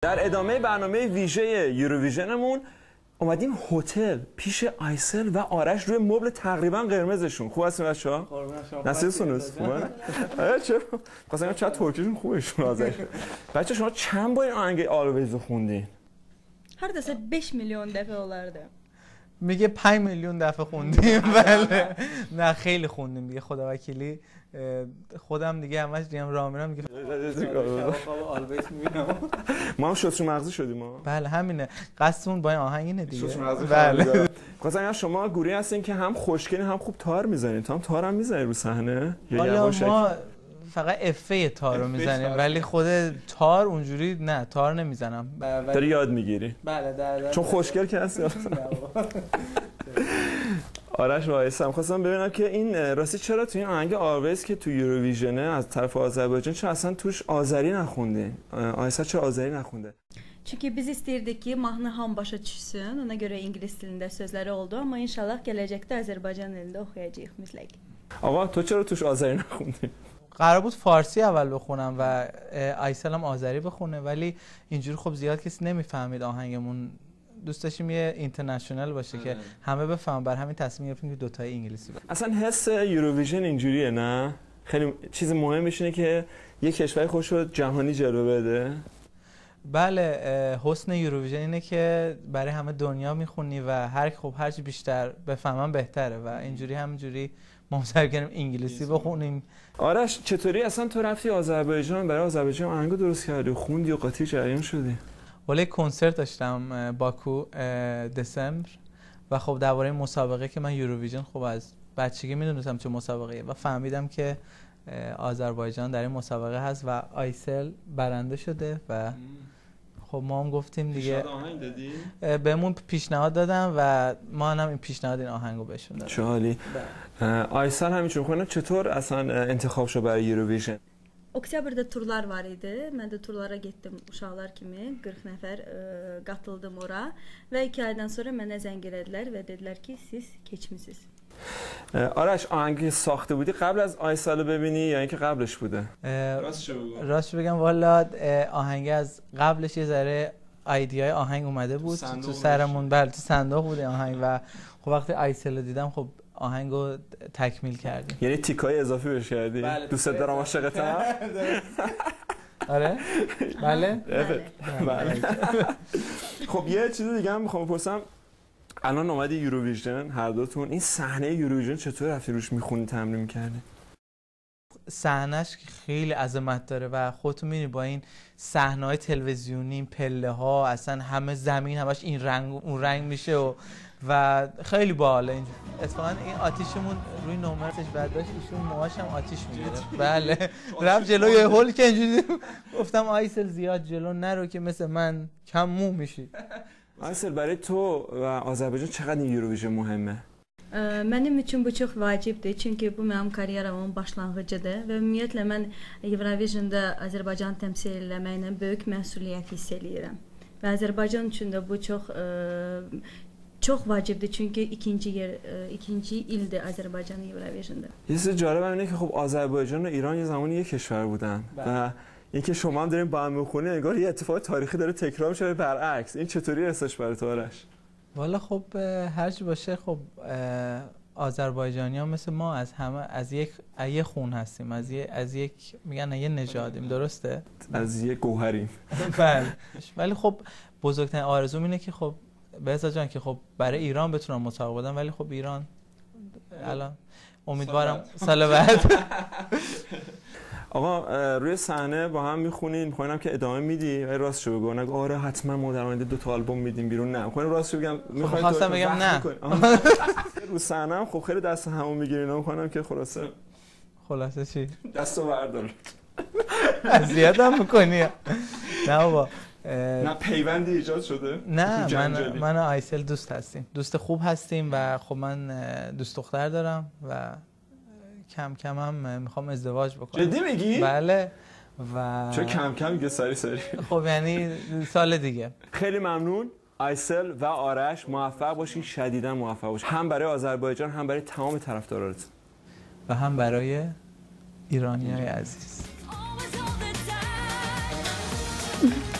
در ادامه برنامه ویژه یوروویژنمون اومدیم هتل پیش آیسل و آرش روی مبل تقریبا قرمزشون. خوب هستین بچه‌ها؟ قربون شما. نصیحتونس خوبه؟ آره چه مثلا چت ترکیشون خوبشون آذری. بچه شما چند بار این آهنگ آلویز خوندین؟ Hardasa 5 milyon dəfə olardı. میگه 5 میلیون دفعه خوندیم. بله نه خیلی خوندیم دیگه خدا وکیلی. خودم دیگه همش دیگه راه میرم میگه ما هم شطر مغزی شدیم ما. بله همینه قصدمون با این آهنگ اینه دیگه. شطر مغزی بله. مثلا شما گوری هستین که هم خوشگلین هم خوب تار میزنین. تو هم تار هم میزنی رو صحنه؟ حالا ما فقط افه تار رو میزنیم ولی خود تار اونجوری نه تار نمیزنم. داری یاد میگیری؟ بله چون خوشگل که هستی. آرش و آیسم خواستم ببینم که این راستی چرا تو این آهنگ آلویز که تو یوروویژنه از طرف آذربایجان چرا اصلا توش آذری نخوندین؟ آیسا چرا آذری نخونده؟ Çünki biz istəyirdik ki, mahnı hamı başa düşsün. Ona görə ingilis dilində sözləri oldu, amma inşallah gələcəkdə Azərbaycan dilində oxuyacağıq mütləq. آقا تو چرا توش آذری نخوندی؟ قرار بود فارسی اول بخونم و آیسل هم آذری بخونه ولی اینجوری خب زیاد کسی نمیفهمید آهنگمون. دوست داشتیم یه اینترنشنال باشه که همه بفهمن، بر همین تصمیم گرفتیم که دوتای انگلیسی باشه. اصلا حس یوروویژن اینجوریه نه؟ خیلی چیز مهمش اینه که یه کشور خودش رو جهانی جلو بده. بله حسن یوروویژن اینه که برای همه دنیا میخونی و هرچی بیشتر بفهمن بهتره و اینجوری همینجوری ما سعی کردیم انگلیسی بخونیم. آرش چطوری اصلا تو رفتی آذربایجان برای آذربایجان آهنگو درست کردی خوندی و قاطی جریان شدی؟ ولی کنسرت داشتم باکو دسامبر و خب درباره مسابقه که من یوروویژن خب از بچگی میدونستم چه مسابقه‌ایه و فهمیدم که آذربایجان در این مسابقه هست و آیسل برنده شده و خب ما هم گفتیم دیگه پیشنهاد آهنگ دادی؟ بهمون پیشنهاد دادم و ما هم این پیشنهاد این آهنگو بهشون دادم. چه عالی. آیسل همینجور خونه چطور اصلا انتخاب شد برای یوروویژن؟ Oktyabrda turlar var idi. Mən də turlara getdim uşaqlar kimi. 40 nəfər qatıldım ora və 2 aydan sonra mənə zəng elədilər və dedilər ki, siz keçmisiniz. آرش آهنگی ساخته بودی قبل از آیسل رو ببینی یا اینکه قبلش بوده؟ راستش بگم والا آهنگ از قبلش یه ذره ایدیای آهنگ اومده بود تو سرمون. بله تو صندوق بود آهنگ و خب وقتی آیسل رو دیدم خب آهنگو تکمیل کردیم. یعنی تیکای اضافی بهش کردی؟ بله دوست دارم عاشقتم. آره؟ بله؟ بله. خب یه چیز دیگه هم میخوام بپرسم. الان اومدی یوروویژن هر دوتون، این صحنه یوروویژن چطور رفتی روش میخونی تمرین می‌کردی؟ صحنه‌اش خیلی عظمت داره و خودتون می‌بینید با این صحنه‌های تلویزیونی، این پله‌ها، اصلا همه زمین همش این رنگ اون رنگ میشه و خیلی باحاله. اینجوری اتفاقا این آتیشمون روی نمرتش بعد داشت ایشون موهاش هم آتیش میگیره. بله رفت جلوی هول که اینجوری گفتم آیسل زیاد جلو نرو که مثل من کم مو میشی. آیسل برای تو و آذربایجان چقدر این یوروویژن مهمه؟ Mənim üçün bu çox vacibdir, çünki bu mənim karyeramın başlanğıcıdır və ümumiyyətlə mən Eurovisionda Azərbaycanı təmsil etməklə böyük məsuliyyət hiss edirəm. Və Azərbaycan üçün də bu çox vacibdir, çünki ikinci ildir Azərbaycan Eurovisionda. یه چیز جالب اینه که خب آذربایجان و ایران یه زمانی یک کشور بودن و اینکه شما هم دارین با هم میخونید انگار یه اتفاق تاریخی داره تکرار میشه برعکس. این چطوری احساس برای تو آرش؟ والا خب هرچی باشه خب آذربایجانی‌ها مثل ما از یک خون هستیم، از یک میگن یه نژادیم، درسته؟ از یک گوهریم. بله. ولی خب بزرگترین آرزوم اینه که خب بهزاد جان که خب برای ایران بتونم مسابقه بدم ولی خب ایران الان امیدوارم سال بعد. آقا روی صحنه با هم میخونین، میخواینم که ادامه میدی ولی راستشو بگو نگو آره حتما ما در آینده 2 آلبوم میدیم بیرون. نه میخواین راستشو بگم میخواین خواستم بگم نه. رو صحنه هم خب خیلی دست همو میگیرین. میخوام که خلاصه چی؟ دستو بردار. اذیتم میکنی. نه بابا نه پیوندی ایجاد شده؟ نه من و آیسل دوست هستیم، دوست خوب هستیم و خب من دوست دختر دارم و کم کم هم میخوام ازدواج بکنم. جدی میگی؟ بله. و چه کم کم میگه سری خب یعنی سال دیگه. خیلی ممنون. آیسل و آرش موفق باشین، شدیدا موفق باشین، هم برای آذربایجان هم برای تمام طرفداراتون و هم برای ایرانیای عزیز.